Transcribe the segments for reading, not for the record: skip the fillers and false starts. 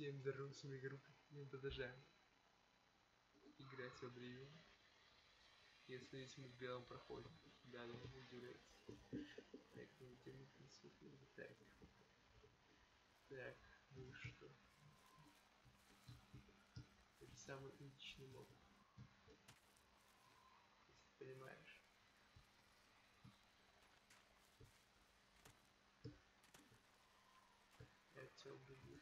Всем здорово, с вами группа. Мы продолжаем играть в Обливион. Если есть мы в белом проходе. Да, не удивляется. Так, ну где мы присутствуем? Так. Так, ну и что? Это самый личный мод. Если ты понимаешь. Я тебя убью.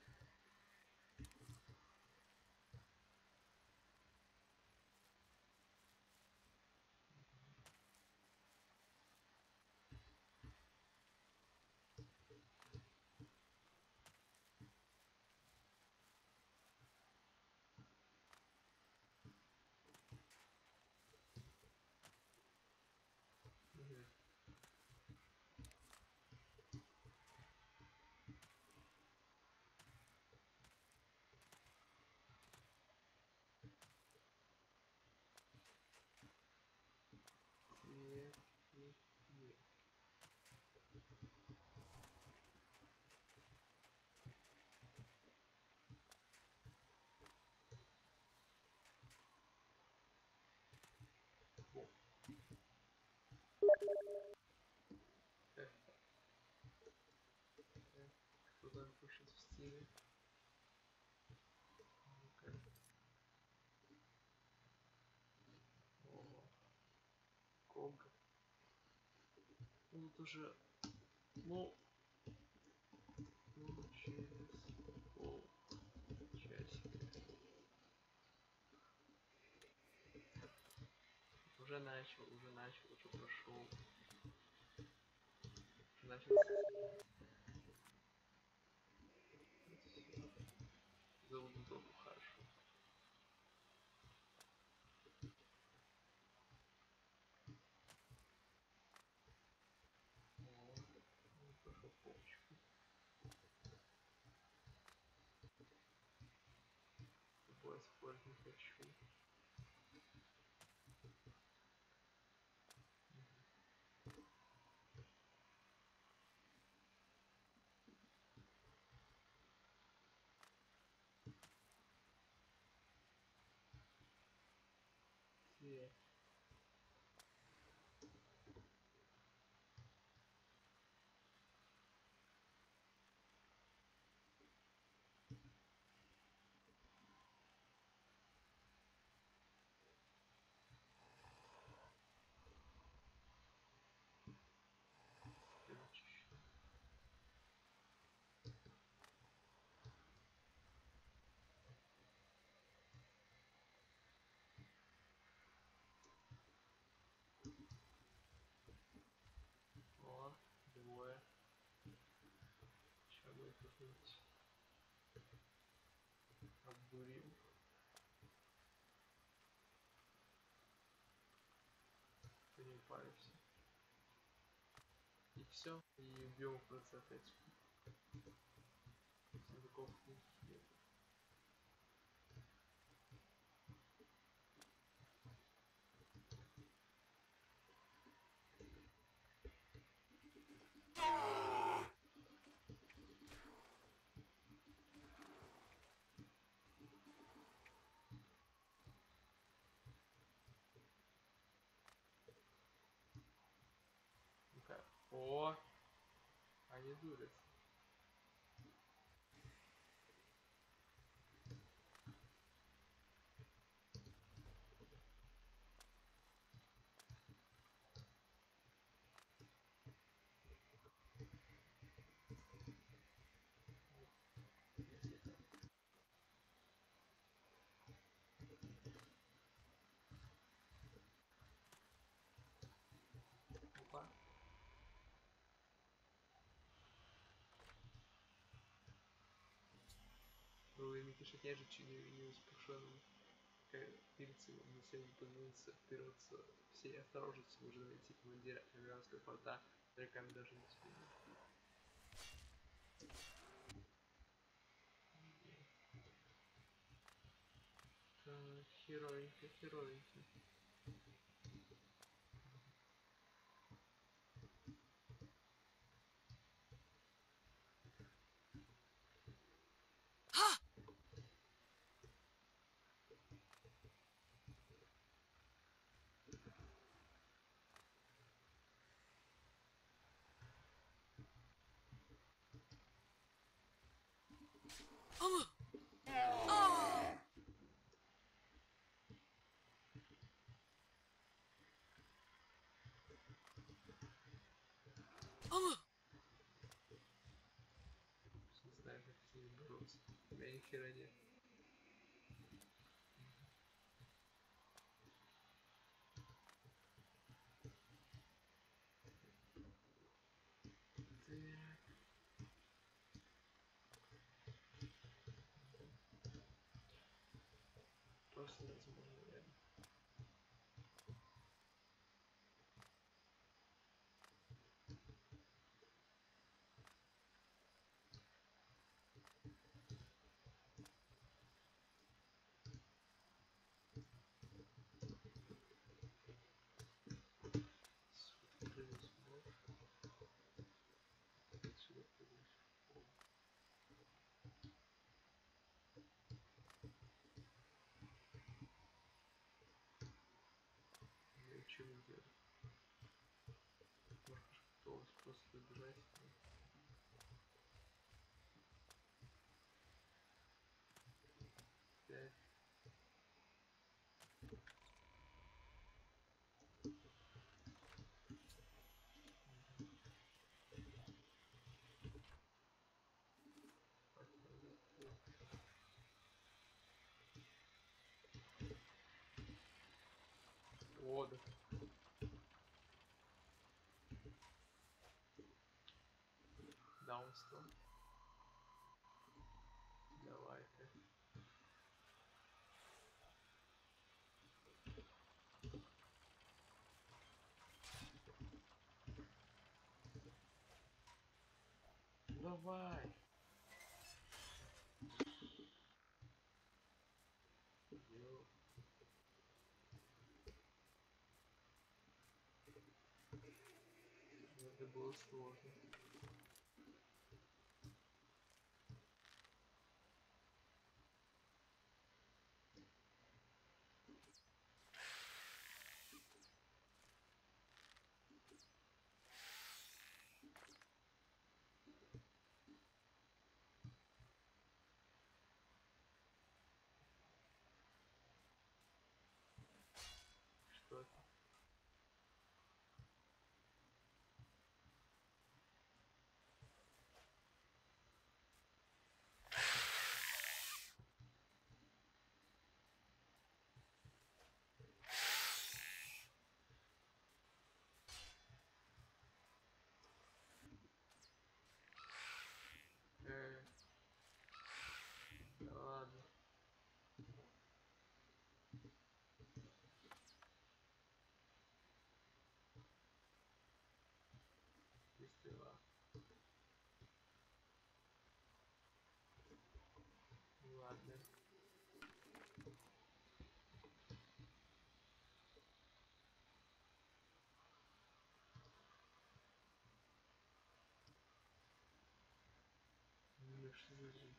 Кто-то пишет в стиле. О, Ког. Ну тут уже, ну через полчасика. Уже начал, уже прошел. Начал. Зовут только хорошо. Пошел полочку. Такое спорт не хочу. Все. О, двое. Сейчас будет как-нибудь обдурим. Ты не паришься. И все. И убьем в конце опять. Сундуков нет. Ну-ка. О! Они дурятся. Опа. Вы пишет, я же не успешен. Перед всем позвониться вперед с всей осторожностью нужно найти командира американского форта, реками даже не успели. Херовенько, херовенько. Не знаю, как с ними бороться. У меня ни хера нет. Просто невозможно, реально. Прыгнуть можешь? Отсюда прыгнуть. Я что не делаю? Может, готовность просто добежать. 5. О, да. Даунстон. Давай-ка. Давай. Йо. Это было сложно. Что это? Да ладно. И стрела. Ладно. Ну что за жизнь?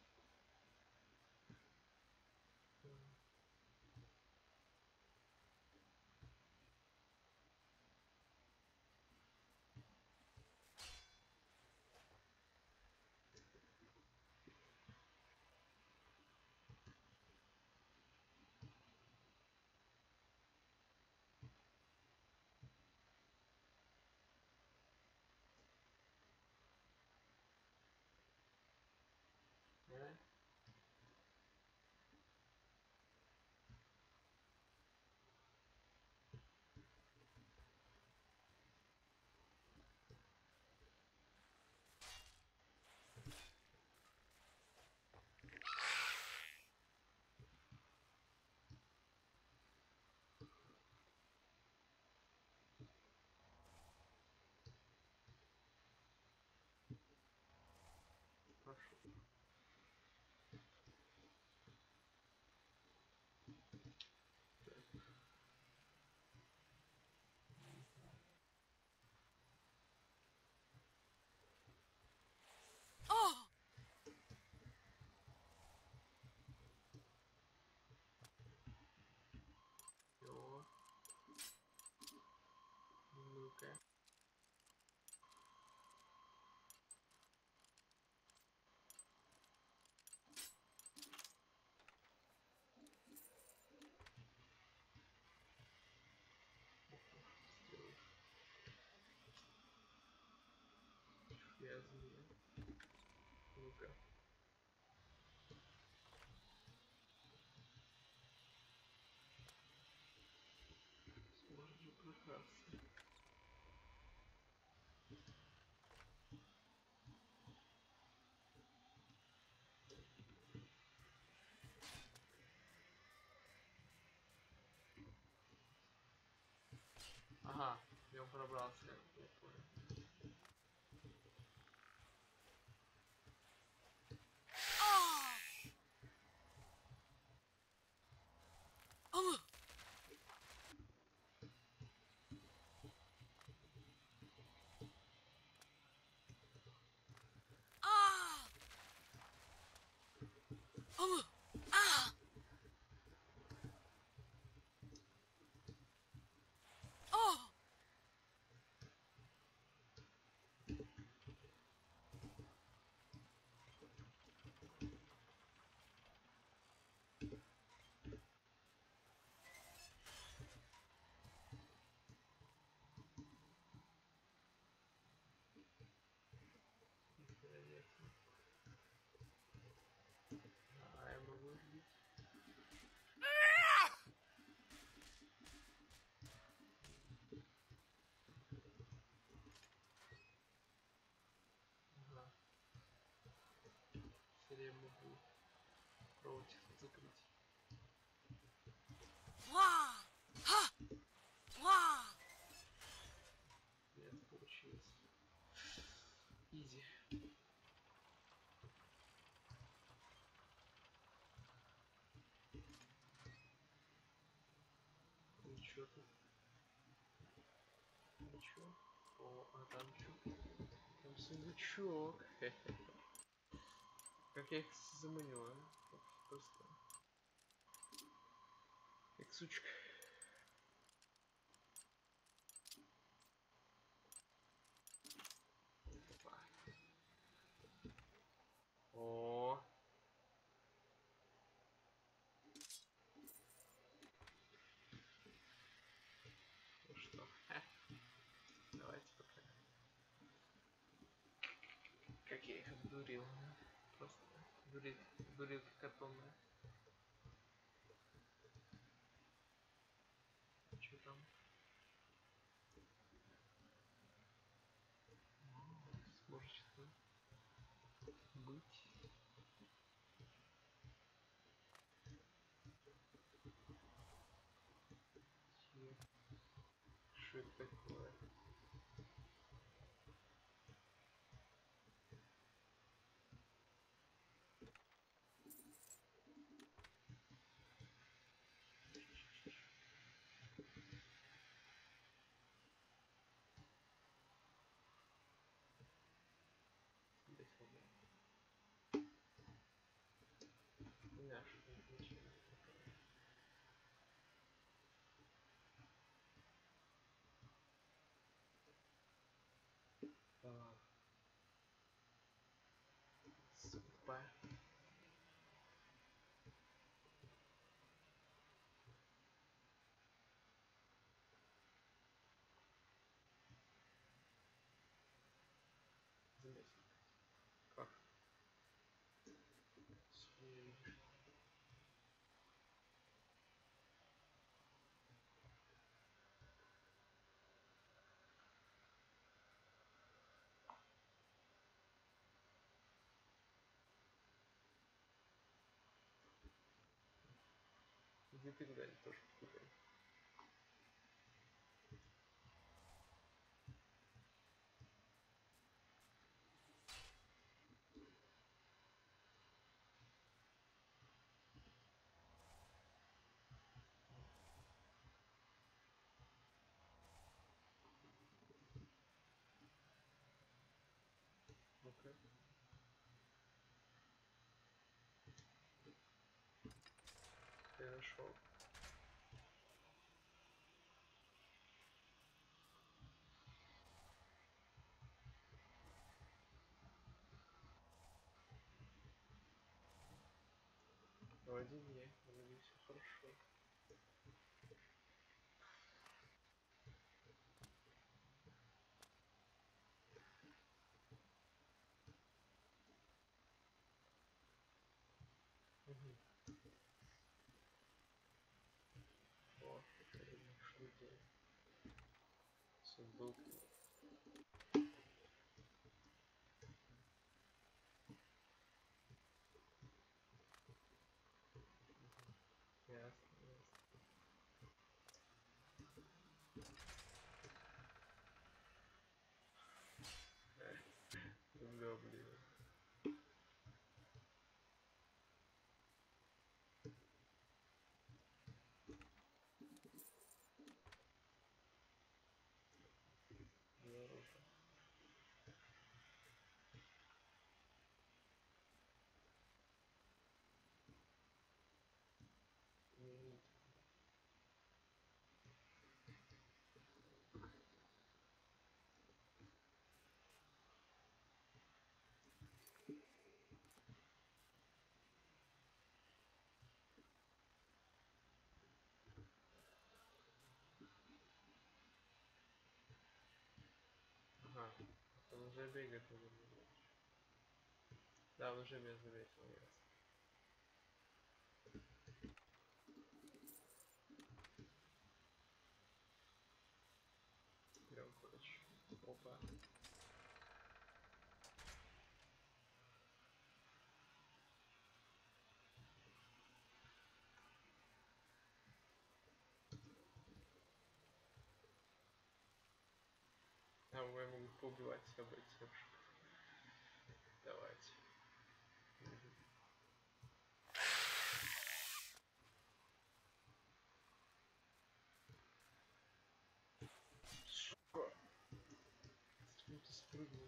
Интересно. А, я могу убить. Ага. Теперь я могу против закрыть. Нет, получилось. Изи. Ничего тут. Ничего. О, а там что? Там сундучок. Как я их заманил, а? Просто. Как сучка. Опа. О. Ну что? Давайте пока. Как я их обдурил. Просто дурил как атомная. Что там? Сможет что-то быть. Что это такое? Здесь вот. У меня что-то ничего. А, тупая. Заметил. Как? Смею. Где ты куда-нибудь тоже куда-нибудь. Ну-ка. Ты нашел. Вроде не, вроде все хорошо. Угу. О, это что делать? Сундук. Ясно, ясно. Да, блин. Здорово. уже бегает, наверное. Да, он уже меня заметил, ясно. Берем, короче. Опа. А мы могут поубивать все бойцов. Давайте. Сука! Почему ты спрыгнул?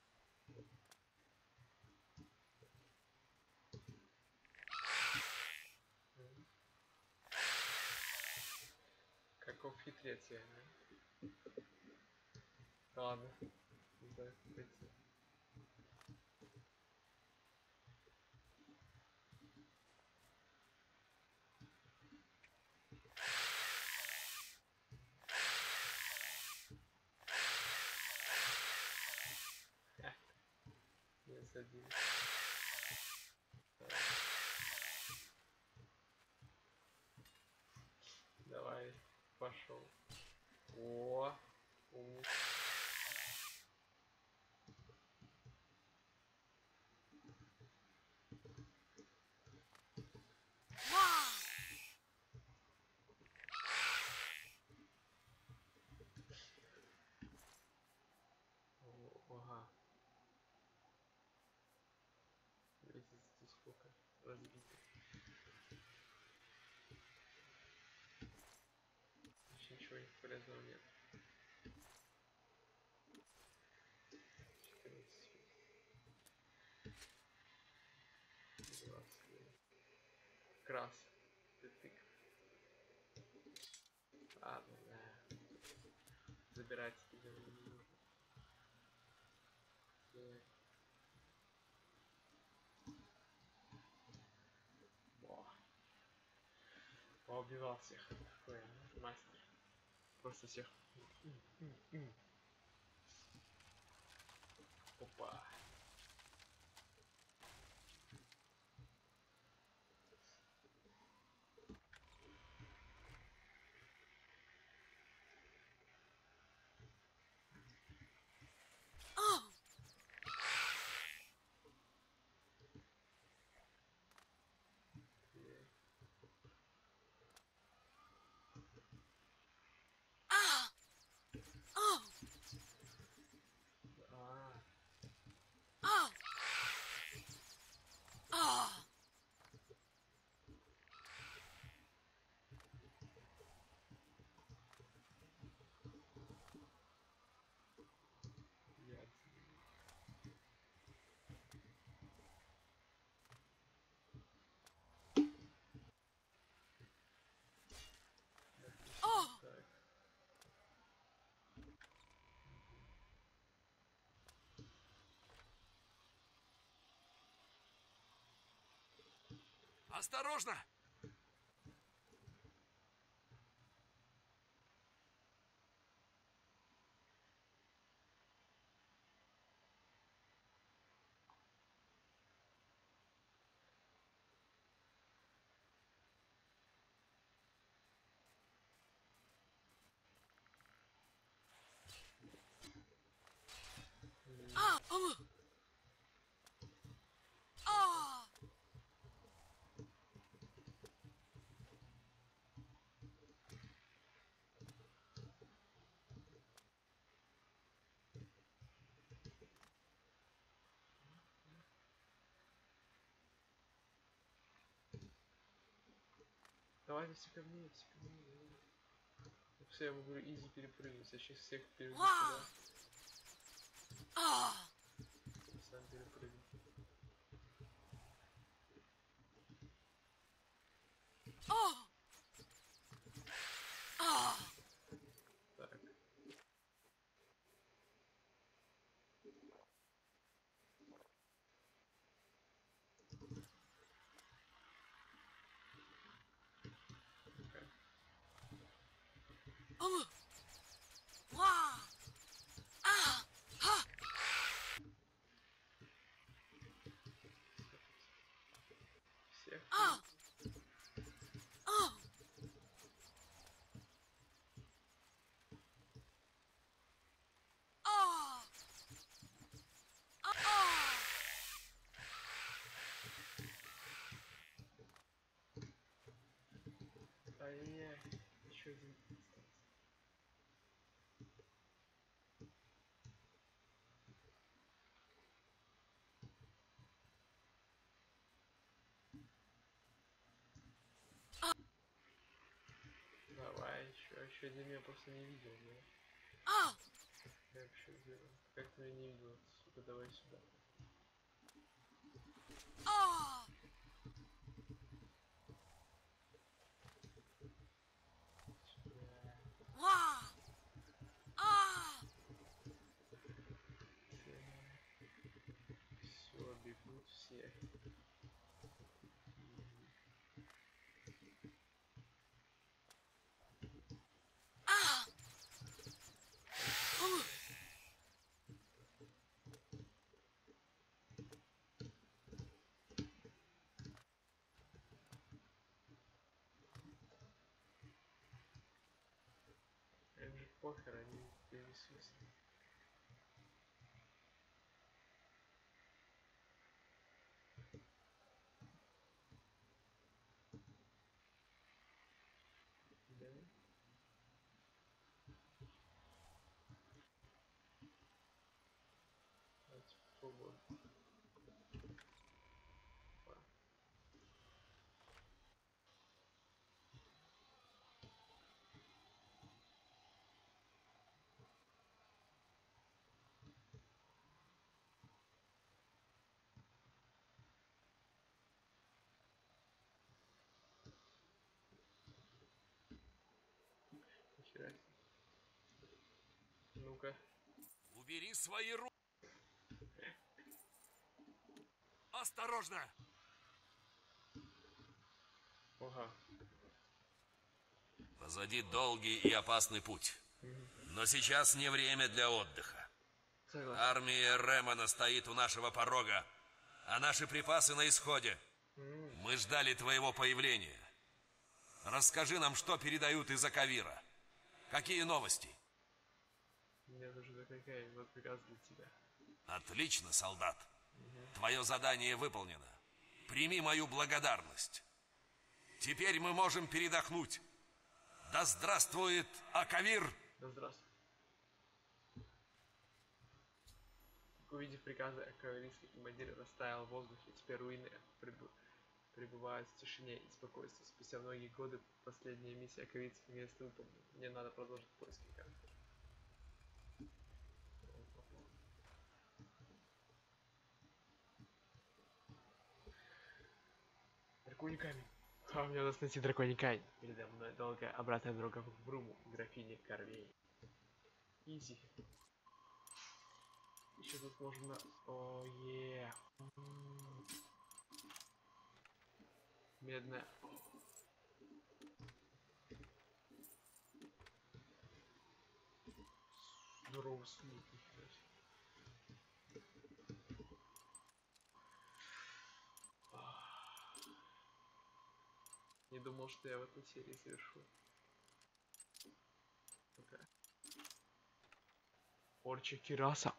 Каков хитрец я, да? Ладно. Не знаю, как пойти. Не садись. Давай, пошел. О, умник. Ага. Видите, здесь сколько разбитых. Еще ничего полезного нет. 14. 20. Крас. Тык. Ладно, да. Забирать тебя не нужно. Поубивал всех. Такой мастер. Просто всех. Опа. Осторожно! Давайте все ко мне, все ко мне. Все, я могу изи перепрыгнуть. Я сейчас всех переведу сюда. Сам перепрыгну. Так. Ай-яй-яй, еще один остался. Давай, еще один я просто не видел, да? Я вообще сделал. Как ты меня не видел? Сука, давай сюда. Все, бегут все. Им же похер, они перенеслись. Да? Давайте попробуем. Нихера себе. Ну-ка. Убери свои руки. Осторожно! Ага. Позади долгий и опасный путь. Но сейчас не время для отдыха. Согласен. Армия Ремона стоит у нашего порога, а наши припасы на исходе. Мы ждали твоего появления. Расскажи нам, что передают из Акавира. Какие новости? Мне нужен такая вот приказ для тебя. Отлично, солдат. Твое задание выполнено. Прими мою благодарность. Теперь мы можем передохнуть. Да здравствует Акавир! Да здравствуй. Увидев приказы, кавалерийский командир растаял в воздухе. Теперь руины пребывают в тишине и спокойствии. Спустя многие годы последняя миссия кавалерийских мест выполнена. Мне надо продолжить поиски карты. Драконий камень. Мне надо найти драконий камень. Передо мной долгая обратная дорога в Бруму, графини Корвей. Изи. Еще тут можно... О, е. Медная. Здорово, сундук, нифига себе. Не думал, что я в этой серии совершу. Okay. Орча Кираса.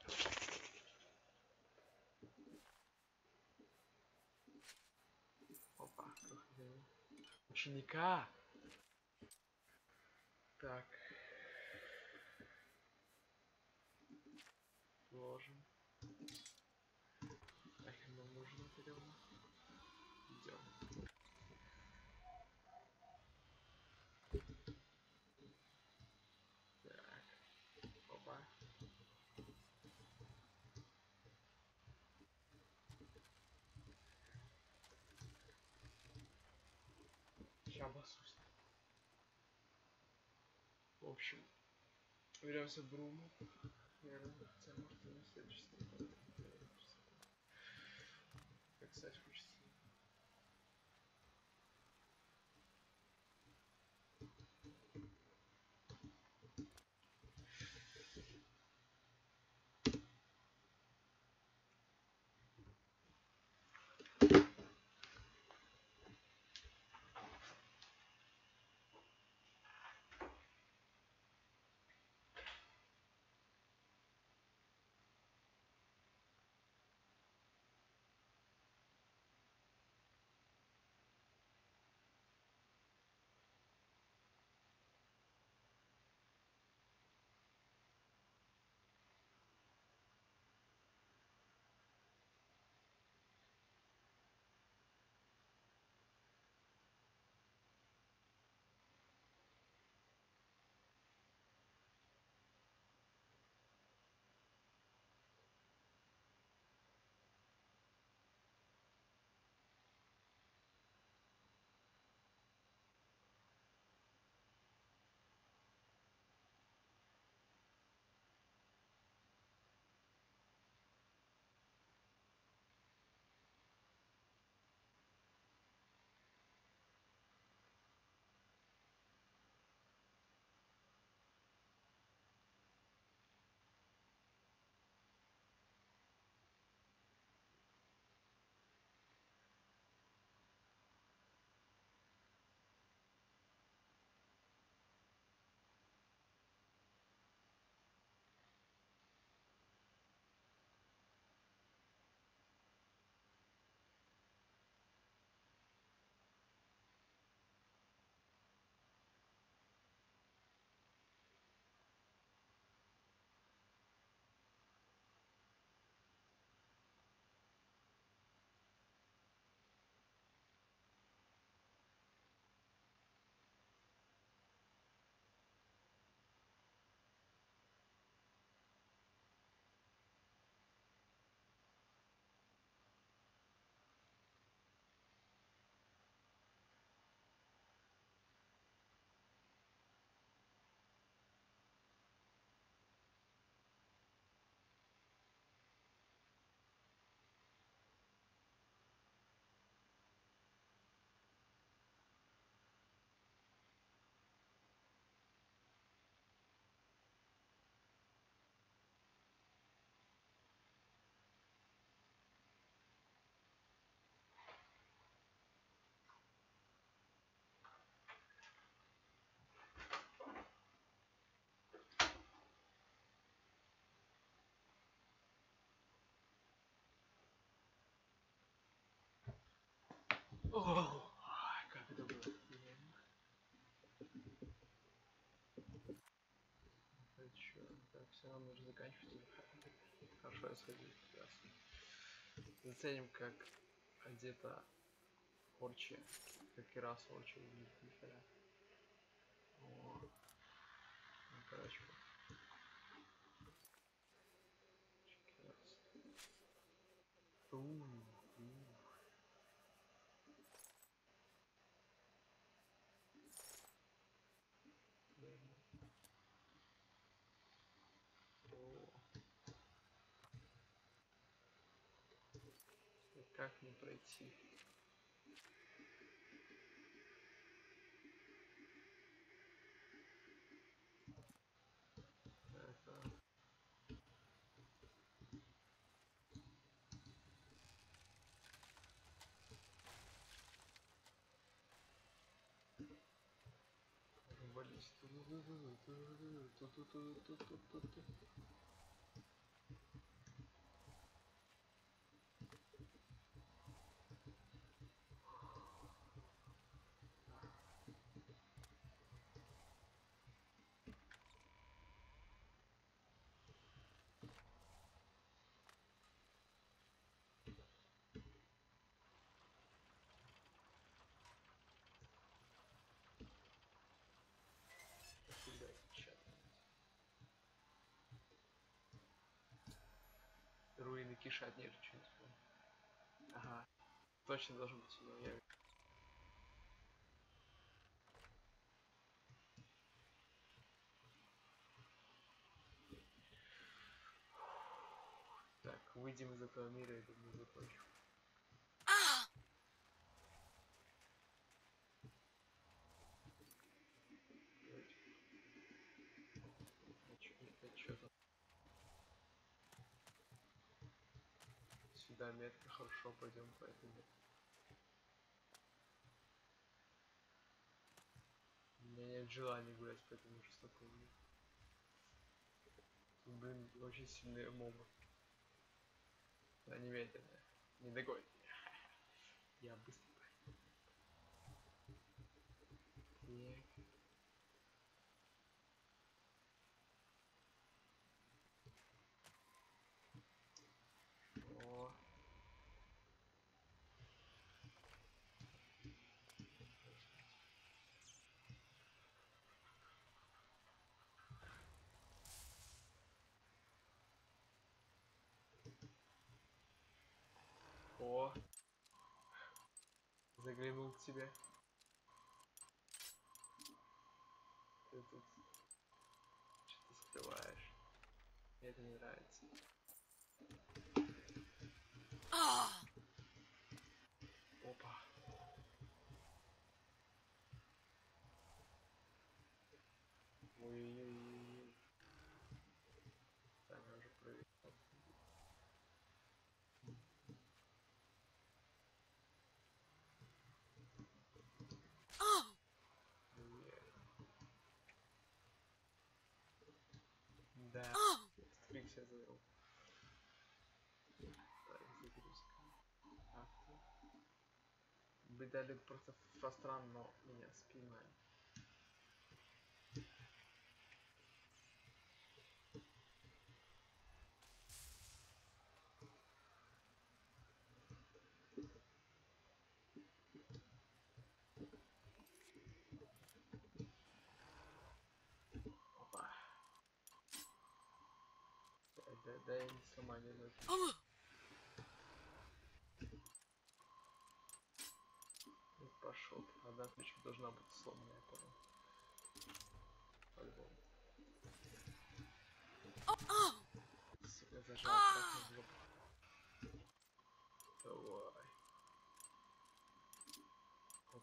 Опа, ученика. Так. Ложим. Нахер нам нужно берем. Идем. Так. Опа. Сейчас обоссусь. В общем, вернемся в Бруму. Наверное, хотя может и на следующий стрим. Как кстати хочется. О, как это было? Это чё? Так, все, нам нужно заканчивать уже. Хорошо, я сходил. Ясно. Заценим, как одета Орчи. Как и раз Орчи выглядит, нифига. О, ну, короче. Раз. Как не пройти? Это... Вались. Руины кишат, нет, что-нибудь. Ага. Точно должен быть сюда. Я... Так, выйдем из этого мира, я думаю, закончу. Что там? Сюда метка, хорошо, пойдем по этому. У меня нет желания гулять по этому жестокому миру. Блин, очень сильные мобы. Она не медленная. Не догонит меня. Я быстро. Так. О. О. Заглянул к тебе. Ты тут что-то скрываешь. Мне это не нравится. Опа. Ой-ой-ой. Так, я уже проверил. Да. Стрикс я завел. Так, загрузка. Авто. Бедали просто пространно меня спиной. Опа. Да я не сломаю ни одной. Пошел. Одна ключка должна быть сломанная, по-моему. По-любому. Сука, зажал красную в жопу. Давай. Оп.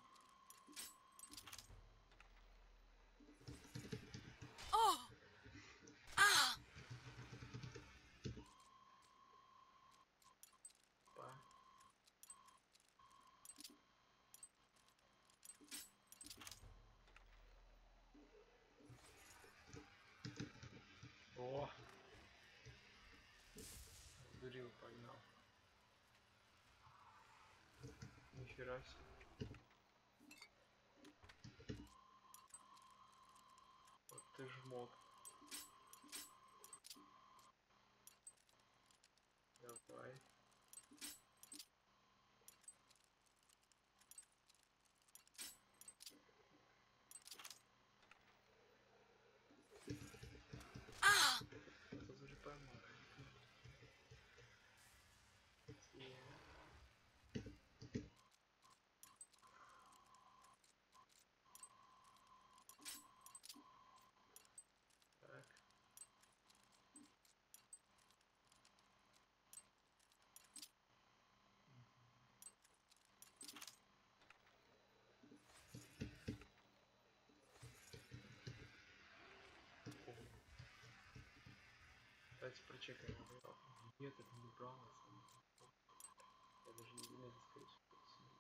Па. О! Дурил, погнал. Нихера себе. жмот. Давай. Это уже поймал. Так. Давайте прочекаем. Нет, это не брал на самом деле. Я даже не заметил, скорее всего.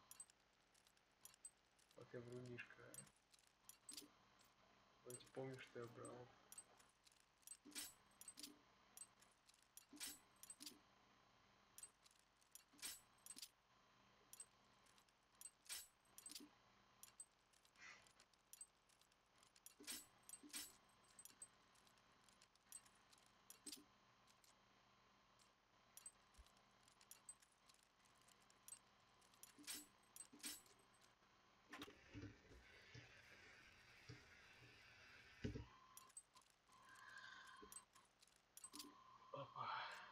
Вот я врунишка. Давайте помню, что я брал. Опа.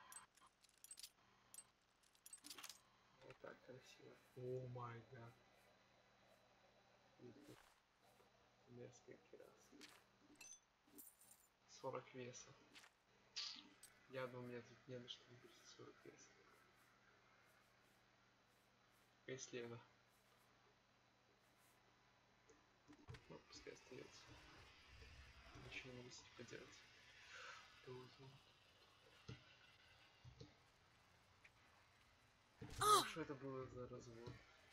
Вот так красиво. О май гад. Мерзкая кераса. 40 веса. Я думаю, у меня тут не на что выбросить 40 веса. Если это. Ну, пускай остается. Ничего не могу с ним поделать. Ну, что это было за развод?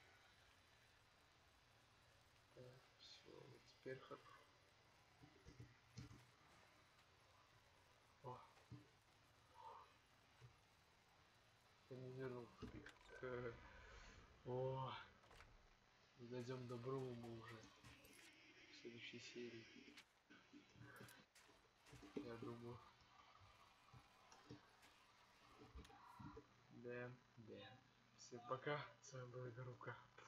Так, все, теперь хорошо. О. Я не вернул тупик. О. Дойдем до Брума уже. В следующей серии. Я думаю. Да. Всем пока. С вами была Игорюка.